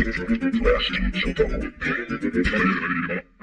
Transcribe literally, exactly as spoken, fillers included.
プラスチックを食べる。